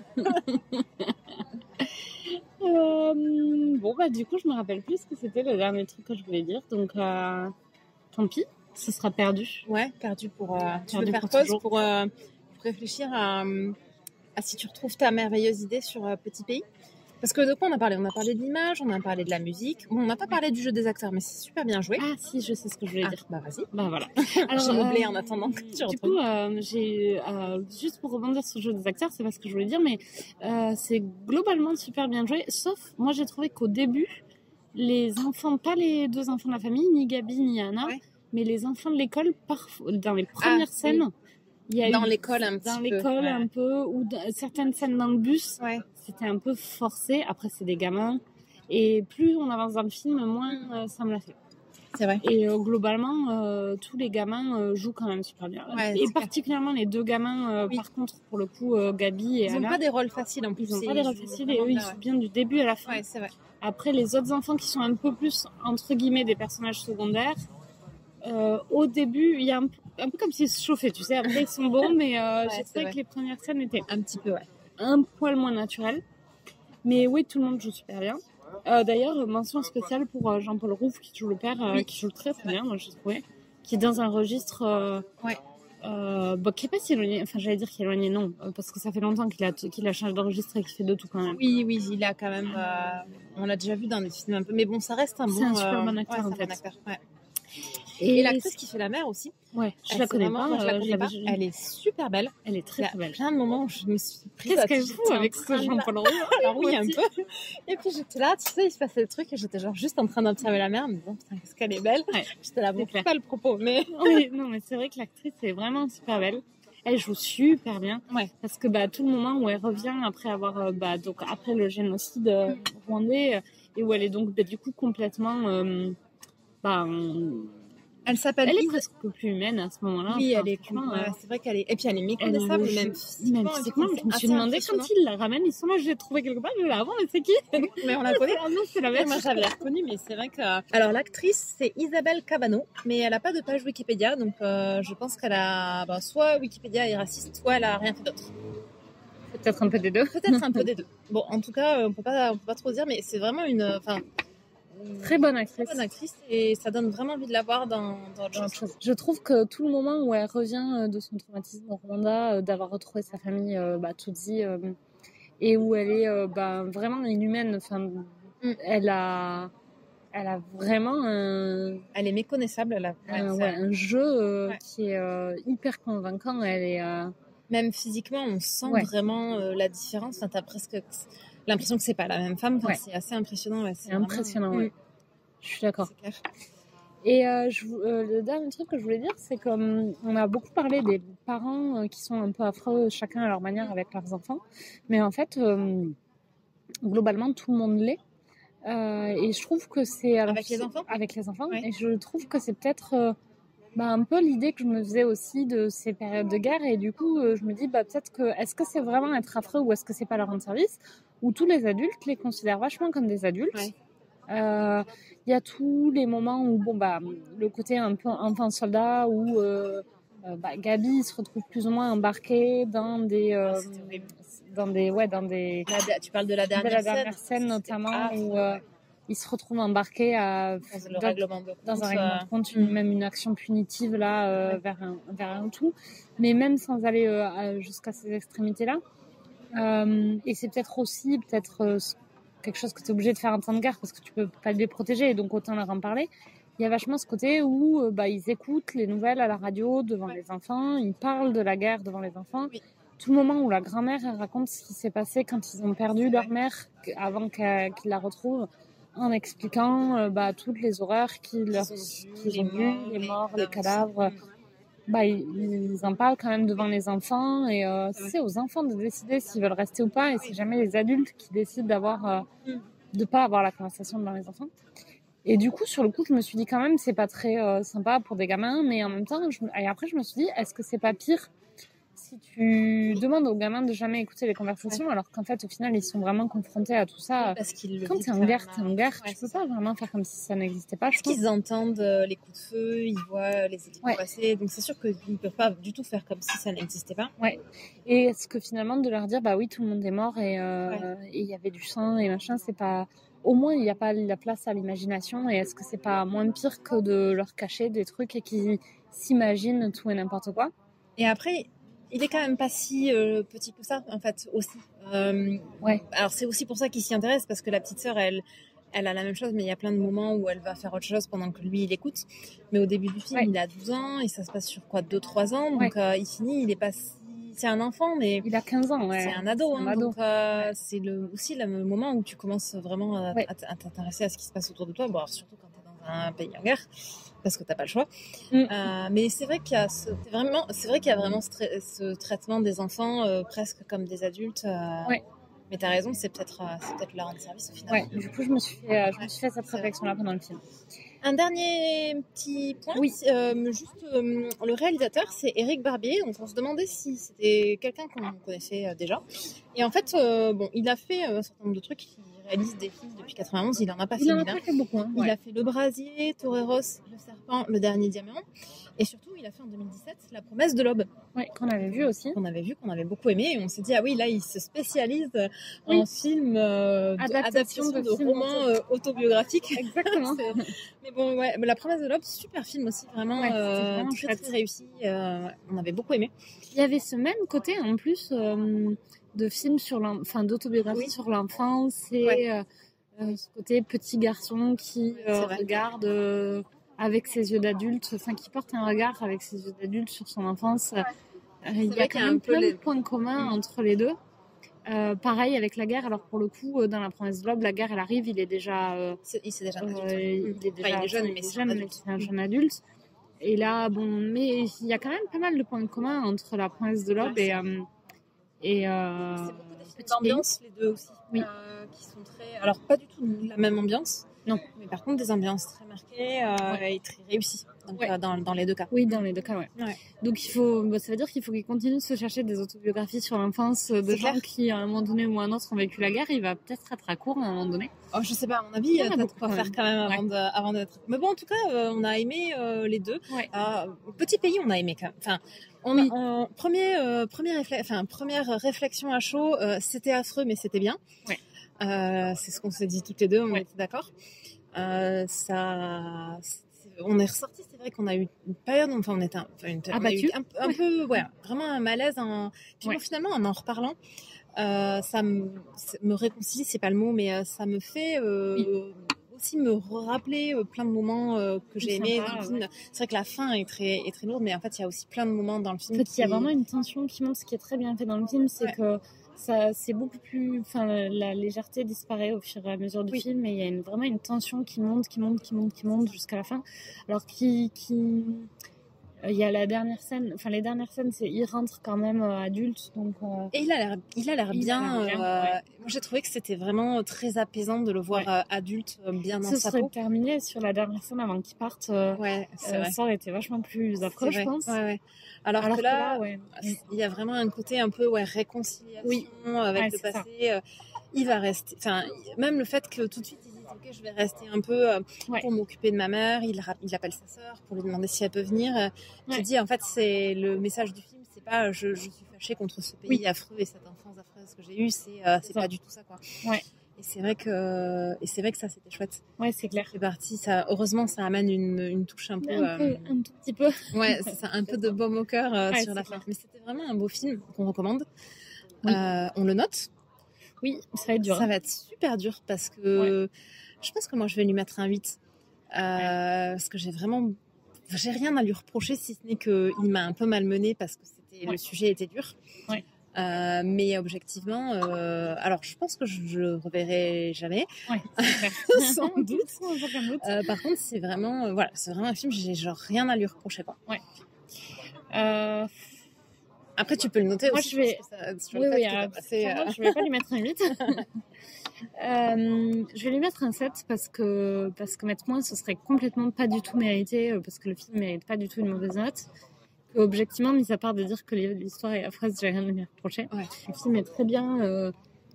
Bon, bah du coup, je me rappelle plus ce que c'était le dernier truc que je voulais dire, donc tant pis, ce sera perdu. Ouais, perdu pour... tu peux faire pause pour réfléchir à si tu retrouves ta merveilleuse idée sur Petit Pays. Parce que de quoi on a parlé? On a parlé de l'image, on a parlé de la musique. Bon, on n'a pas parlé du jeu des acteurs, mais c'est super bien joué. Ah si, je sais ce que je voulais dire. Bah vas-y. Bah voilà. Alors, j'ai meublé en attendant que tu retrouves. Du coup, j'ai juste pour rebondir sur le jeu des acteurs, c'est pas ce que je voulais dire, mais c'est globalement super bien joué. Sauf, moi j'ai trouvé qu'au début, les enfants, pas les deux enfants de la famille, ni Gabi ni Anna, mais les enfants de l'école, parfois dans les premières scènes. Oui. Il y a dans l'école un petit peu. Dans l'école un peu, ou certaines scènes dans le bus, c'était un peu forcé. Après, c'est des gamins. Et plus on avance dans le film, moins ça me l'a fait. C'est vrai. Et globalement, tous les gamins jouent quand même super bien. Ouais, et particulièrement les deux gamins, par contre, pour le coup, Gabi et Anna. Ils n'ont pas des rôles faciles en plus. Ils n'ont pas des rôles faciles et eux, ils jouent bien du début à la fin. Ouais, c'est vrai. Après, les autres enfants qui sont un peu plus, entre guillemets, des personnages secondaires, au début, il y a un peu comme s'ils se chauffaient, tu sais. Après, ils sont bons, mais j'ai trouvé que les premières scènes étaient un petit peu, un poil moins naturelles. Mais oui, tout le monde joue super bien. D'ailleurs, mention spéciale pour Jean-Paul Rouff, qui joue le père, qui joue très très bien, moi j'ai trouvé. Qui est dans un registre qui est pas si éloigné, enfin j'allais dire qu'il est éloigné, non, parce que ça fait longtemps qu'il a changé de registre et qu'il fait de tout quand même. Oui, il a quand même, on l'a déjà vu dans des films un peu, mais bon, ça reste un super bon acteur en fait. Bon acteur, Et l'actrice qui fait la mère aussi. Ouais, je la connais pas. Je la connais pas. Elle est super belle. Elle est très très belle. Plein de moments où je me suis prise. Qu'est-ce qu'elle fout avec ce Jean-Paul Rouff? Alors oui, un peu. Et puis j'étais là, tu sais, il se passait le truc et j'étais genre juste en train d'observer la mère, mais bon, putain, qu'est-ce qu'elle est belle. Ouais, j'étais là, bon, c'est pas le propos, mais. Oui, non, mais c'est vrai que l'actrice est vraiment super belle. Elle joue super bien. Ouais. Parce que tout le moment où elle revient après avoir donc après le génocide rwandais et où elle est donc du coup complètement elle s'appelle Elle est presque plus humaine à ce moment-là. Oui, elle est c'est vrai qu'elle est. Et puis elle est méconnaissable, même physiquement. Je me suis demandé quand ils la ramènent, ils sont là, je l'ai trouvé quelque part, je l'ai avant, mais c'est qui? Mais on la connaît. Non, c'est la même. Moi, j'avais reconnue, mais c'est vrai que. Alors, l'actrice, c'est Isabelle Cabano, mais elle n'a pas de page Wikipédia, donc je pense qu'elle a. Soit Wikipédia est raciste, soit elle a rien fait d'autre. Peut-être un peu des deux. Peut-être un peu des deux. Bon, en tout cas, on peut pas trop dire, mais c'est vraiment une. Très bonne actrice. Très bonne actrice et ça donne vraiment envie de la voir dans autre chose. Je trouve que tout le moment où elle revient de son traumatisme au Rwanda, d'avoir retrouvé sa famille Tutsi et où elle est vraiment inhumaine, elle a vraiment elle est méconnaissable, elle a un jeu qui est hyper convaincant. Elle est même physiquement, on sent vraiment la différence. Enfin, t'as presque l'impression que c'est pas la même femme. C'est assez impressionnant. Ouais, c'est impressionnant. Ouais. Je suis d'accord. Et le dernier truc que je voulais dire, c'est qu'on a beaucoup parlé des parents qui sont un peu affreux, chacun à leur manière avec leurs enfants. Mais en fait, globalement, tout le monde l'est. Et je trouve que c'est... Avec les enfants. Et je trouve que c'est peut-être un peu l'idée que je me faisais aussi de ces périodes de guerre. Et du coup, je me dis, peut-être que, est-ce que c'est vraiment être affreux ou est-ce que c'est pas leur rendre service, où tous les adultes les considèrent vachement comme des adultes. Ouais. Il y a tous les moments où, le côté un peu enfant soldat, où Gabi se retrouve plus ou moins embarquée dans des... Tu parles de la dernière scène notamment, où il se retrouve embarqué dans un règlement de compte, même une action punitive là, vers un tout, mais même sans aller jusqu'à ces extrémités-là. Et c'est peut-être aussi quelque chose que tu es obligé de faire en temps de guerre parce que tu peux pas les protéger, donc autant leur en parler. Il y a vachement ce côté où ils écoutent les nouvelles à la radio devant les enfants, ils parlent de la guerre devant les enfants. Oui. Tout le moment où la grand-mère raconte ce qui s'est passé quand ils ont perdu leur mère avant qu'ils la retrouvent, en expliquant toutes les horreurs qu'ils ont vues, les morts, les cadavres. Ils en parlent quand même devant les enfants, et c'est aux enfants de décider s'ils veulent rester ou pas, et c'est jamais les adultes qui décident de pas avoir la conversation devant les enfants. Et du coup, sur le coup, je me suis dit quand même, c'est pas très sympa pour des gamins, mais en même temps, et après, je me suis dit, est-ce que c'est pas pire si tu demandes aux gamins de jamais écouter les conversations, alors qu'en fait, au final, ils sont vraiment confrontés à tout ça. Parce quand t'es en guerre, tu peux pas vraiment faire comme si ça n'existait pas. Parce qu'ils entendent les coups de feu, ils voient les équipes passer, donc c'est sûr qu'ils ne peuvent pas du tout faire comme si ça n'existait pas. Ouais. Et est-ce que finalement, de leur dire, oui, tout le monde est mort et il y avait du sang et machin, c'est pas... Au moins, il n'y a pas la place à l'imagination, et est-ce que c'est pas moins pire que de leur cacher des trucs et qu'ils s'imaginent tout et n'importe quoi? Et après, il est quand même pas si petit que ça, en fait, aussi. Alors, c'est aussi pour ça qu'il s'y intéresse, parce que la petite sœur, elle a la même chose, mais il y a plein de moments où elle va faire autre chose pendant que lui, il écoute. Mais au début du film, il a 12 ans, et ça se passe sur 2-3 ans, donc il finit, il est pas si... C'est un enfant, mais... Il a 15 ans, C'est un ado, donc c'est aussi le moment où tu commences vraiment à t'intéresser à ce qui se passe autour de toi, surtout quand tu es dans un pays en guerre, parce que tu n'as pas le choix. Mais c'est vrai qu'il y a vraiment ce traitement des enfants presque comme des adultes. Mais tu as raison, c'est peut-être leur rendre service au final. Du coup, je me suis fait cette réflexion-là pendant le film. Un dernier petit point, le réalisateur, c'est Éric Barbier, donc on se demandait si c'était quelqu'un qu'on connaissait déjà. Et en fait, il a fait un certain nombre de trucs, il réalise des films depuis 91, il en a pas fait beaucoup. Il a fait Le Brasier, Toreros, Le Serpent, Le Dernier Diamant, et surtout il a fait en 2017 La Promesse de l'Aube. Qu'on avait vu aussi. Qu'on avait beaucoup aimé, et on s'est dit, ah oui, là il se spécialise en film adaptation de romans autobiographiques. Exactement. Mais bon, La Promesse de l'Aube, super film aussi, vraiment, très, très réussi, on avait beaucoup aimé. Il y avait ce même côté en plus de films d'autobiographie sur l'enfance, et ce côté petit garçon qui regarde avec ses yeux d'adulte, qui porte un regard avec ses yeux d'adulte sur son enfance. Il y a quand même plein de points communs entre les deux. Pareil avec la guerre. Alors pour le coup, dans La Promesse de l'Aube, la guerre elle arrive, il est déjà il est déjà il est jeune, mais c'est un jeune adulte. Et là, mais il y a quand même pas mal de points communs entre La Promesse de l'Aube et c'est beaucoup des films d'ambiance, les deux aussi, qui sont très... Alors pas du tout la même ambiance, non, mais par contre des ambiances très marquées et très réussies. Donc, dans les deux cas. Oui, dans les deux cas, Donc ça veut dire qu'il faut qu'il continue de se chercher des autobiographies sur l'enfance de gens qui, à un moment donné ou à un autre, ont vécu la guerre. Il va peut-être être à court à un moment donné. Oh, je sais pas, à mon avis, il y a quoi faire quand même avant d'être... Mais bon, en tout cas, on a aimé les deux. Petit pays, on a aimé quand même. Enfin, première réflexion à chaud, c'était affreux, mais c'était bien. C'est ce qu'on s'est dit toutes les deux, on était d'accord. On est ressorti, c'est vrai qu'on a eu une période, on a eu un peu, vraiment un malaise. Puis finalement, en reparlant, ça me réconcilie, c'est pas le mot, mais ça me fait aussi me rappeler plein de moments que j'ai aimés dans le film. C'est vrai que la fin est très lourde, mais en fait, il y a aussi plein de moments dans le film. En fait, il y a vraiment une tension qui monte. Ce qui est très bien fait dans le film, c'est que c'est beaucoup plus... la légèreté disparaît au fur et à mesure du film, et il y a vraiment une tension qui monte jusqu'à la fin. Alors Il y a la dernière scène, enfin les dernières scènes, il rentre quand même adulte, donc. Et il a l'air bien. Ouais. Moi, j'ai trouvé que c'était vraiment très apaisant de le voir adulte, bien dans sa peau. Ce serait terminé sur la dernière scène avant qu'il parte. Ouais, c'est vrai. Ça aurait été vachement plus affreux, je pense. Ouais. Alors que là, il y a vraiment un côté un peu réconciliation avec le passé. Il va rester. Enfin, même le fait que tout de suite il dit ok, je vais rester un peu pour m'occuper de ma mère. Il appelle sa sœur pour lui demander si elle peut venir. Tu dis en fait c'est le message du film, c'est pas je suis fâchée contre ce pays affreux et cette enfance affreuse que j'ai eue. C'est pas du tout ça quoi. Ouais. Et c'est vrai que ça c'était chouette. Ouais, c'est clair. C'est parti. Ça, heureusement, ça amène une touche un peu. Un tout petit peu. Ouais, c'est ça, un peu de baume au cœur sur la fin. Mais c'était vraiment un beau film qu'on recommande. Oui. On le note. Oui, ça va être dur. Ça va être super dur parce que je pense que moi je vais lui mettre un 8. Parce que j'ai rien à lui reprocher si ce n'est qu'il m'a un peu malmenée parce que le sujet était dur. Ouais. Mais objectivement, alors je pense que je le reverrai jamais. Ouais, sans doute. Par contre, c'est vraiment un film, j'ai genre rien à lui reprocher quoi. Ouais. Après, tu peux le noter aussi. Moi, je vais pas lui mettre un 8. Je vais lui mettre un 7 parce que mettre moins, ce serait complètement pas du tout mérité, parce que le film mérite pas du tout une mauvaise note. Objectivement, mis à part de dire que l'histoire est affreuse, j'ai rien à lui reprocher. Ouais. Le film est très bien,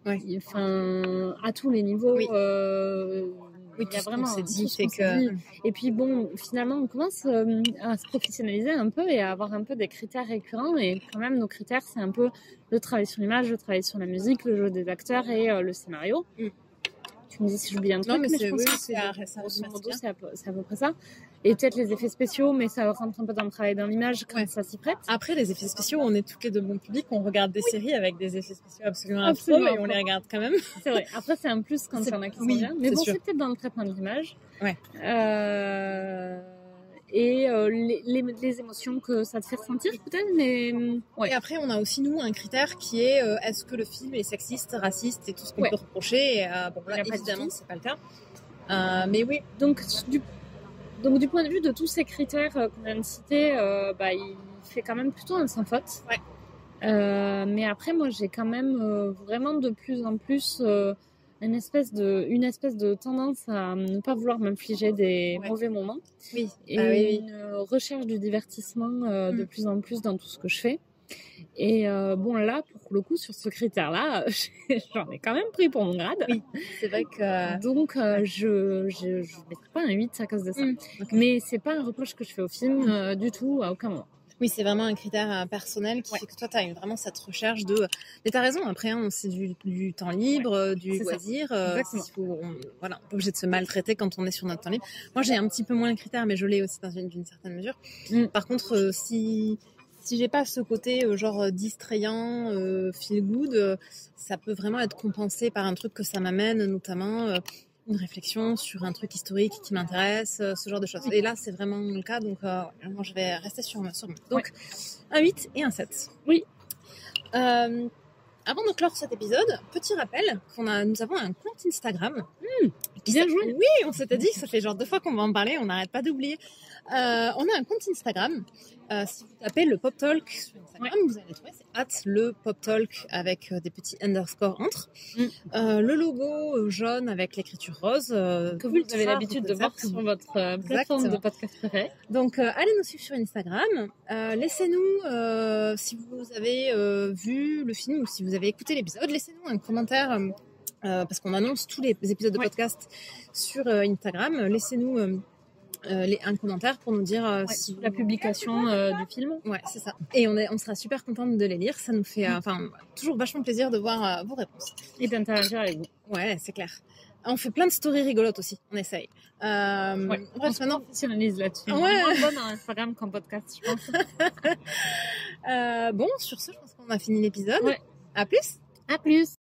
à tous les niveaux. Oui. Il y a vraiment Et puis bon, finalement, on commence à se professionnaliser un peu et à avoir un peu des critères récurrents. Et quand même, nos critères, c'est un peu le travail sur l'image, le travail sur la musique, le jeu des acteurs et le scénario. Tu me dis si j'oublie un truc, mais je pense que c'est à peu près ça. Et peut-être les effets spéciaux, mais ça rentre un peu dans le travail dans l'image quand ça s'y prête. Après, les effets spéciaux, on est toutes les deux bon public, on regarde des séries avec des effets spéciaux absolument affreux et on les regarde quand même. C'est vrai. Après, c'est un plus quand il y en a qui sont bien. Mais bon, c'est peut-être dans le traitement de l'image. Ouais. Et les émotions que ça te fait ressentir peut-être, mais Et après on a aussi nous un critère qui est est-ce que le film est sexiste, raciste et tout ce qu'on peut reprocher et, bon là évidemment c'est pas le cas, mais oui. Donc du point de vue de tous ces critères qu'on vient de citer, il fait quand même plutôt un sans faute. Ouais. Mais après moi j'ai quand même vraiment de plus en plus une espèce de tendance à ne pas vouloir m'infliger des mauvais moments. Oui. Et une recherche du divertissement de plus en plus dans tout ce que je fais. Et là, pour le coup, sur ce critère-là, j'en ai quand même pris pour mon grade. Oui, c'est vrai que... Donc, je ne mettrai pas un 8 à cause de ça. Okay. Mais c'est pas un reproche que je fais au film du tout, à aucun moment. Oui, c'est vraiment un critère personnel qui fait que toi, tu as vraiment cette recherche de... Mais tu as raison, après, c'est du temps libre, du loisir. On n'est pas obligé de se maltraiter quand on est sur notre temps libre. Moi, j'ai un petit peu moins le critère, mais je l'ai aussi d'une certaine mesure. Par contre, si j'ai pas ce côté distrayant, feel good, ça peut vraiment être compensé par un truc que ça m'amène, notamment... une réflexion sur un truc historique qui m'intéresse, ce genre de choses. Et là, c'est vraiment le cas, donc moi, je vais rester sur moi. Donc, un 8 et un 7. Oui. Avant de clore cet épisode, petit rappel nous avons un compte Instagram. Bien joué. Oui, on s'était dit, ça fait genre 2 fois qu'on va en parler, on n'arrête pas d'oublier. On a un compte Instagram. Si vous tapez le Pop Talk sur Instagram, vous allez trouver, c'est @le Pop Talk avec des petits underscores entre. Le logo jaune avec l'écriture rose. Que vous avez l'habitude de voir sur votre plateforme de podcast préférée. Donc, allez nous suivre sur Instagram. Laissez-nous, si vous avez vu le film ou si vous avez écouté l'épisode, laissez-nous un commentaire. Parce qu'on annonce tous les épisodes de podcast sur Instagram. Laissez-nous un commentaire pour nous dire si la publication du film. Ouais, c'est ça. Et on sera super contente de les lire. Ça nous fait toujours vachement plaisir de voir vos réponses. Et d'interagir avec vous. Ouais, c'est clair. On fait plein de stories rigolotes aussi. On essaye. Bref, maintenant, on professionnalise là-dessus. Ouais. On est moins bonne en Instagram qu'en podcast, je pense. Bon, sur ce, je pense qu'on a fini l'épisode. Ouais. À plus. À plus.